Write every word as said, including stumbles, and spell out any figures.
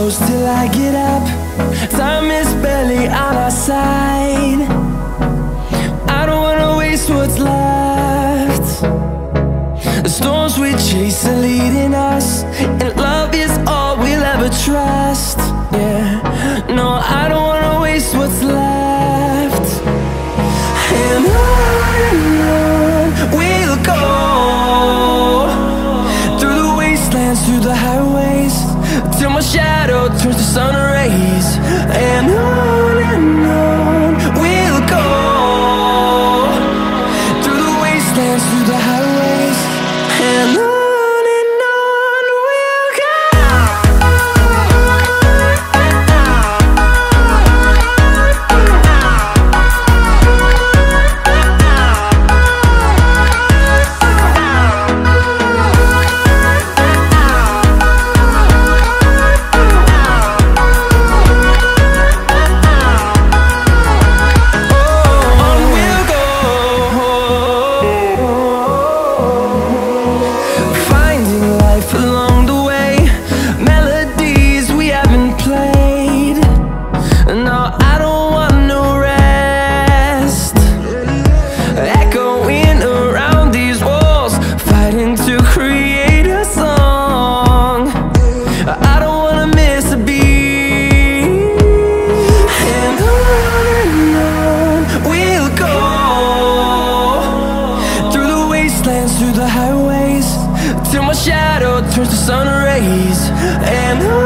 close till I get up. Time is barely on our side. I don't wanna waste what's left. The storms we chase are leading us, and love is all we'll ever trust. Yeah, no, I don't wanna waste what's left. And on and on we'll go, through the wastelands, through the highways, till my shadow turns to sun rays. And on and on we'll go, through the wastelands, through the highways, and on. Through the highways, till my shadow turns to sun rays. And